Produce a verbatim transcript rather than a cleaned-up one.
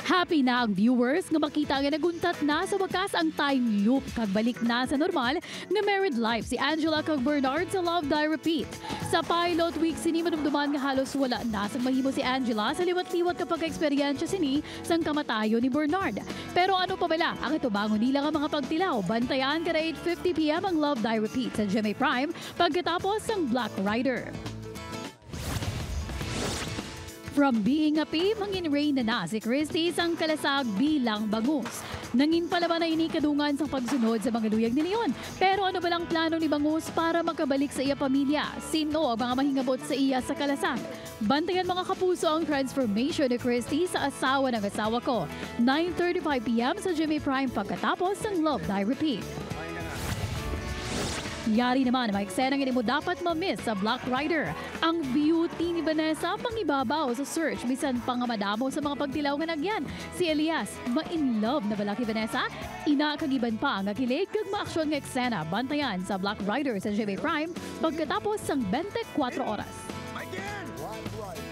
Happy na ang viewers nga makita nga naguntat na sa wakas ang time loop kag balik na sa normal nga married life si Angela kag Bernard sa Love Die Repeat. Sa pilot week sini manumduman nga halos wala na sang mahimo si Angela sa liwat-liwat kapag eksperyensya sini sang kamatayo ni Bernard. Pero ano pa bala ang itubangon nila nga mga pagtilaw? Bantayan kada eight fifty p m ang Love Die Repeat sa G M A Prime pagkatapos ang Black Rider. From being a P, mangin rain na na si Christy sang kalasag bilang bangus. Nangin palaban na ini kadungan sa pagsunod sa mga luyag ni Leon. Pero ano ba lang plano ni Bangus para makabalik sa iya pamilya? Sino ang mga mahingabot sa iya sa kalasag? Bantayan mga kapuso ang transformation ni Christy sa asawa ng Asawa Ko. nine thirty-five p m sa G M A Prime pagkatapos ng Love Die Repeat. Yari naman ang mga eksena nga mo dapat ma-miss sa Black Rider. Ang beauty ni Vanessa pangibabaw sa search bisan pa nga madamo sa mga pagtilaw nga nagyan. Si Elias, ma-in love na bala kay Vanessa? Ina kagiban pa ang akilig kag maaksyon nga eksena. Bantayan sa Black Rider sa G M A Prime pagkatapos sang twenty-four oras. Again!